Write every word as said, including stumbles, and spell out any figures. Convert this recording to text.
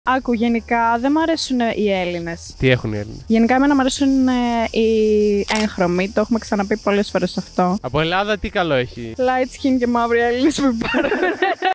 Άκου, γενικά δεν μ' αρέσουν οι Έλληνες. Τι έχουν οι Έλληνες? Γενικά, εμένα μ' αρέσουν ε, οι έγχρωμοι. Το έχουμε ξαναπεί πολλές φορές αυτό. Από Ελλάδα τι καλό έχει? Light skin και μαύροι Έλληνες που υπάρχουν.